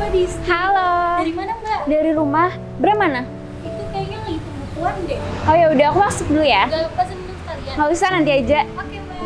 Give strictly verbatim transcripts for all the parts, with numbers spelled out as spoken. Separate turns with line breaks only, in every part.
Disti.
Halo.
Dari mana Mbak?
Dari rumah. Bram mana?
Itu kayaknya lagi pembukuan deh.
Oh ya udah, aku masuk dulu ya.
Gak lupa minum sekalian.
Nggak usah, nanti aja.
Oke Mbak.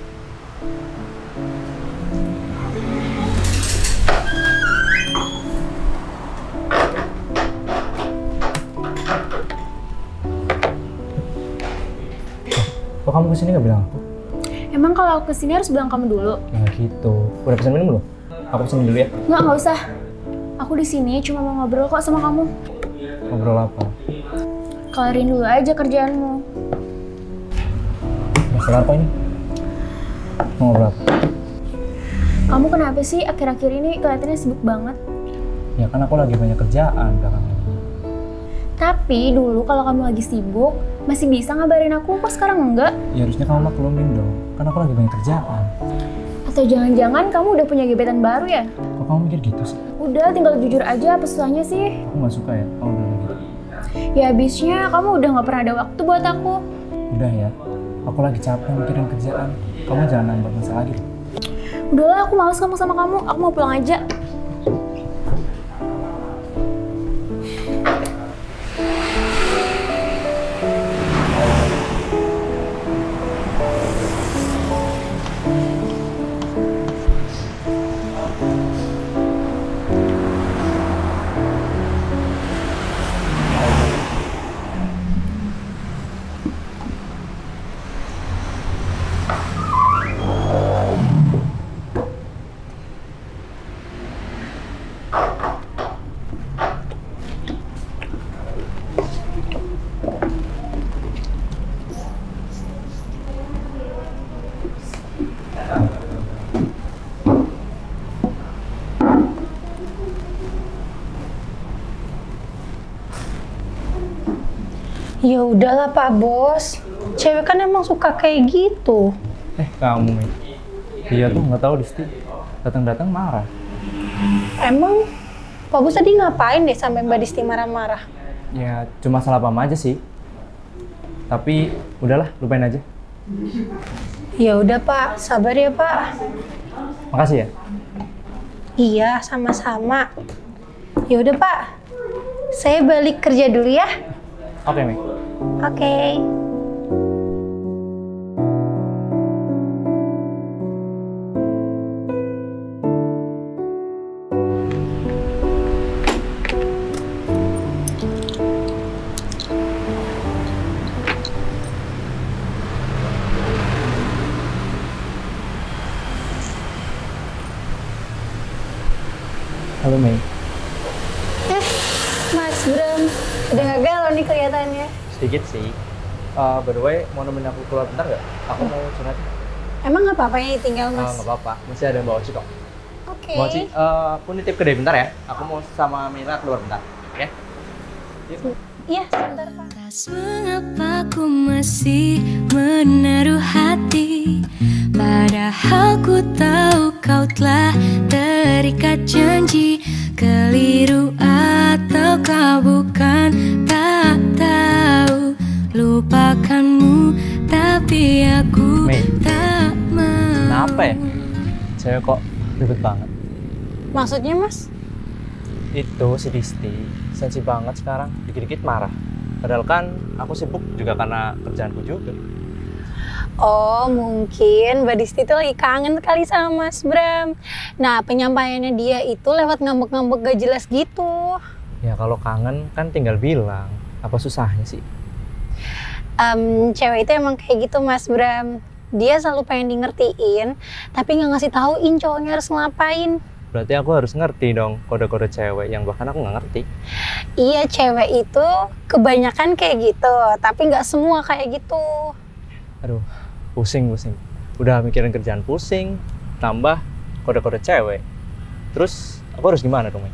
Kok kamu kesini nggak bilang aku?
Emang kalau aku kesini harus bilang kamu dulu?
Ya gitu. Udah pesan minum belum? Aku pesan dulu ya.
Nggak, nggak usah. Aku di sini cuma mau ngobrol kok sama kamu.
Ngobrol apa?
Kelarin dulu aja kerjaanmu.
Masalah apa ini? Mau ngobrol apa?
Kamu kenapa sih akhir-akhir ini kelihatannya sibuk banget?
Ya kan aku lagi banyak kerjaan belakangan ini.
Tapi dulu kalau kamu lagi sibuk, masih bisa ngabarin aku, kok sekarang enggak?
Ya harusnya kamu maklumin dong. Kan aku lagi banyak kerjaan.
Atau jangan-jangan kamu udah punya gebetan baru ya?
Kok kamu mikir gitu sih?
Udah, tinggal jujur aja, apa susahnya sih?
Aku nggak suka ya kamu bilang gitu.
Ya habisnya kamu udah nggak pernah ada waktu buat aku.
Udah ya. Aku lagi capek mikirin kerjaan. Kamu jangan nambah masalah lagi.
Udahlah, aku males ngomong sama kamu. Aku mau pulang aja.
Ya udahlah Pak Bos, cewek kan emang suka kayak gitu.
Eh kamu Mei. Dia tuh nggak tahu Disti. Datang-datang marah.
Emang Pak Bos tadi ngapain deh sampai Mbak Disti marah-marah?
Ya cuma salah paham aja sih. Tapi udahlah, lupain aja.
Ya udah Pak, sabar ya Pak.
Makasih ya.
Iya, sama-sama. Ya udah Pak, saya balik kerja dulu ya.
Oke Mei.
Oke.
Halo Mei.
Eh, Mas Bram, udah gak galau nih kelihatannya.
Sedikit sih. Uh, by the way, mau nemenin aku keluar bentar nggak? Aku mau curhat.
Emang nggak apa-apa ya tinggal
Uh,
Mas?
nggak apa-apa, masih ada yang bawa Ci kok.
Oke.
Mau Ci, uh, aku nitip kedai bentar ya. Aku mau sama Mila keluar bentar, oke? Yuk.
Iya, sebentar Pak.
Lantas mengapa ku masih menaruh hati, padahal ku tahu kau telah terikat janji. Keliru atau kau bukan, tak tahu. Lupakanmu tapi aku
Mei,
tak mau.
kenapa ya? Cewek kok ribet banget.
Maksudnya Mas?
Itu si Disti, sensi banget sekarang, dikit-dikit marah. Padahal kan aku sibuk juga karena kerjaanku juga.
Oh, mungkin Mbak Disti tuh lagi kangen kali sama Mas Bram. Nah, penyampaiannya dia itu lewat ngambek-ngambek gak jelas gitu.
Ya kalau kangen kan tinggal bilang, apa susahnya sih?
Um, cewek itu emang kayak gitu Mas Bram. Dia selalu pengen di ngertiin, tapi nggak ngasih tauin cowoknya harus ngapain.
Berarti aku harus ngerti dong kode-kode cewek yang bahkan aku nggak ngerti.
Iya, cewek itu kebanyakan kayak gitu, tapi nggak semua kayak gitu.
Aduh, pusing-pusing. Udah mikirin kerjaan pusing, tambah kode-kode cewek. Terus aku harus gimana dong, Mei?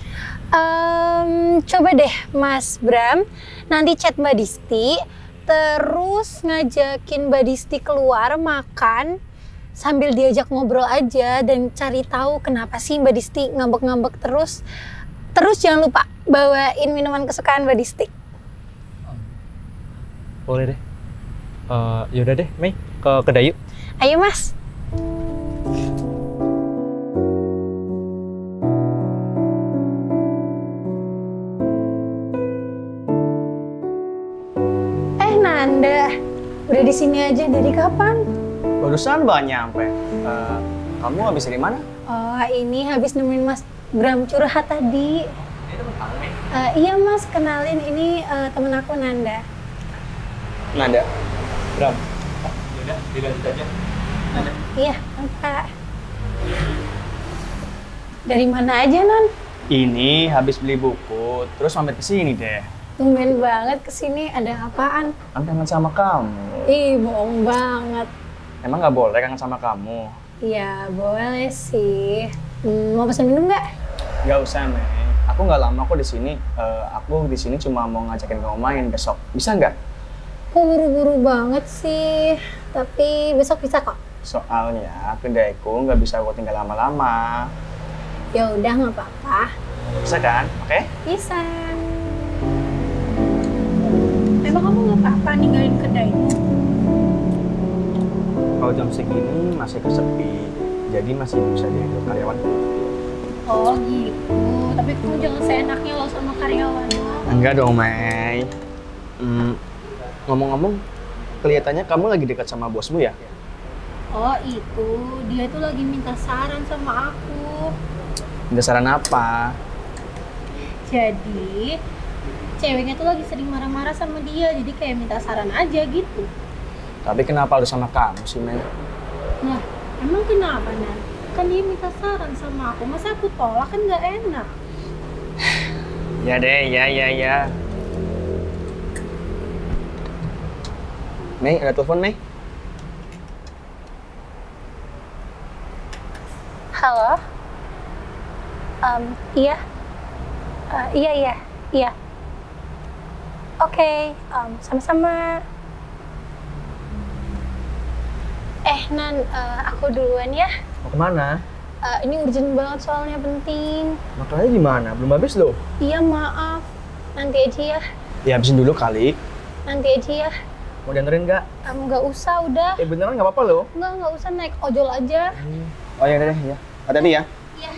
Um, coba deh Mas Bram, nanti chat Mbak Disti, terus ngajakin Mbak Disti keluar makan sambil diajak ngobrol aja dan cari tahu kenapa sih Mbak Disti ngambek-ngambek terus. Terus jangan lupa bawain minuman kesukaan Mbak Disti.
Boleh deh. Uh, yaudah deh, Mei, ke kedai yuk.
Ayo Mas. di sini aja dari kapan?
Barusan baru nyampe. Eh, kamu habis dari mana?
Oh, ini habis nemenin Mas Bram curhat tadi.
Ini teman kamu nih.
Eh, iya Mas, kenalin ini eh, temen aku Nanda.
Nanda. Bram. Oh, yaudah, dilanjut aja. Nanda.
Iya, Kak. Dari mana aja, Non?
Ini habis beli buku, terus mampir ke sini deh.
Tumben banget kesini, ada apaan?
Kan kangen sama kamu.
Ih, bohong banget.
Emang nggak boleh kangen sama kamu?
Iya, boleh sih. Hmm, mau pesan minum nggak?
Nggak usah, Mei. Aku nggak lama kok di sini. Eh, aku di sini cuma mau ngajakin kamu main besok. Bisa nggak?
Kok buru-buru banget sih? Tapi besok bisa kok.
Soalnya kedaiku nggak bisa aku tinggal lama-lama.
Ya udah, nggak apa-apa.
Bisa kan? Oke?
Bisa. Emang kamu nggak apa-apa ninggalin kedaimu?
Kalau jam segini masih kesepi, jadi masih bisa diambil karyawan.
Oh gitu. Tapi kamu jangan seenaknya lo sama karyawan lo.
Enggak dong, Mei. Hmm, ngomong-ngomong, kelihatannya kamu lagi dekat sama bosmu ya?
Oh itu, dia tuh lagi minta saran sama aku.
Minta saran apa?
Jadi, ceweknya tuh lagi sering marah-marah sama dia, jadi kayak minta saran aja gitu.
Tapi kenapa harus sama kamu sih, Mei?
Nah, emang kenapa, Nan? Kan dia minta saran sama aku, masa aku tolak kan nggak enak?
Ya deh, ya, ya, ya. Mei, ada telepon, Mei?
Halo? Um, iya? Uh, iya, iya, iya. Oke, okay, um, sama-sama. Eh, Nan, uh, aku duluan ya.
Mau kemana?
Uh, ini urgent banget soalnya penting.
Makanannya di mana? Belum habis loh.
Iya, maaf. Nanti aja ya.
Ya, habisin dulu kali.
Nanti aja ya.
Mau dianterin nggak?
Um, nggak usah, udah.
Eh, beneran nggak apa-apa loh.
Nggak, nggak usah naik ojol aja.
Oh, ya udah deh, ya. Hati-hati ya.
Iya.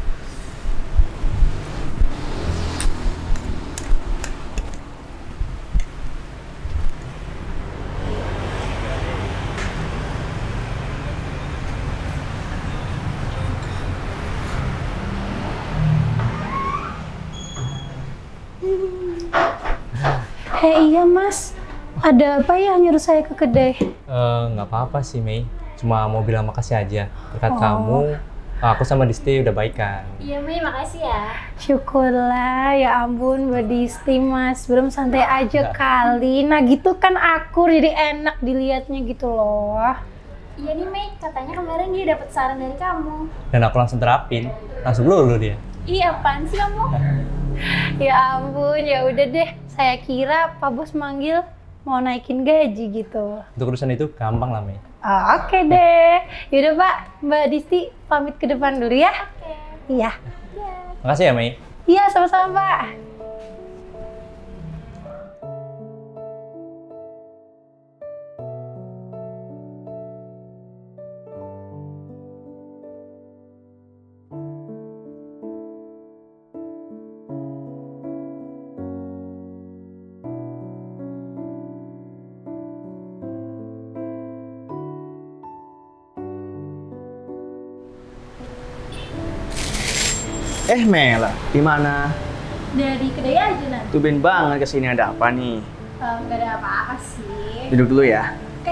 Hei, iya Mas. Ada apa ya nyuruh saya ke kedai?
Eh, nggak apa-apa sih, Mei. Cuma mau bilang makasih aja. Berkat
Oh.
kamu, aku sama Disti udah baikan.
Iya, Mei, makasih ya.
Syukurlah, ya ampun Mbak Disti, Mas. Belum santai aja kali. Nah gitu kan akur, jadi enak dilihatnya gitu loh.
Iya nih, Mei, katanya kemarin dia dapat saran dari kamu.
Dan aku langsung terapin. Langsung lulu dia.
Iya, apaan sih kamu?
Ya ampun, ya udah deh. Saya kira Pak Bos manggil mau naikin gaji gitu.
Untuk urusan itu gampang lah, Mei.
Oh, oke deh. Yaudah Pak, Mbak Disti pamit ke depan dulu ya.
Oke.
Iya.
Makasih ya, Mei.
Iya, sama-sama Pak.
Eh, Mela, di mana?
Dari kedai aja, Nan.
Tumben banget kesini, ada apa nih?
Um, gak ada apa-apa sih.
Duduk dulu ya.
Oke.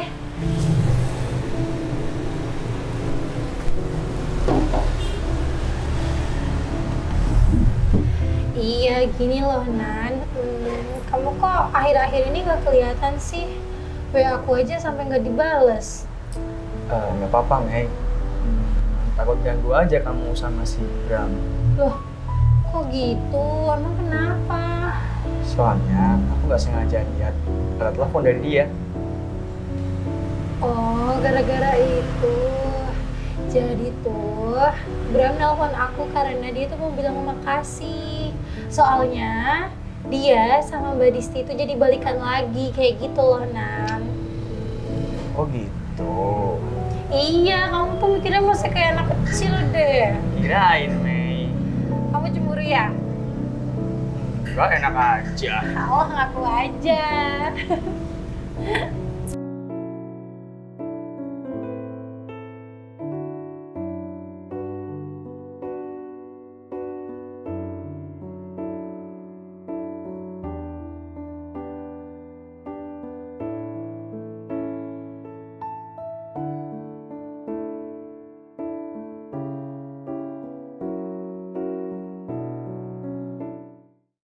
Iya, gini loh Nan. Hmm, kamu kok akhir-akhir ini gak kelihatan sih? W A aku aja sampai nggak dibales.
Eh, nggak apa-apa, Mei. Hmm, takut ganggu aja kamu sama si Bram.
Loh, kok gitu? Emang kenapa?
Soalnya aku nggak sengaja lihat ada telepon dari dia.
Oh, gara-gara itu. Jadi tuh, Bram nelpon aku karena dia tuh mau bilang makasih. Soalnya dia sama Mbak Disti itu jadi balikan lagi kayak gitu loh, Nan.
Oh gitu.
Iya, kamu tuh mikirnya masih kayak anak kecil deh.
Kirain, Mei.
Kamu cemburu ya?
Enggak, enak aja.
Allah, ngaku aja.